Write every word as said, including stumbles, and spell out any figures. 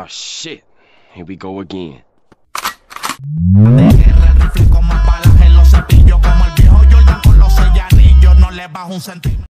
Oh shit, here we go again. Como el viejo Jordan con los seis anillos, no le bajo un centímetro.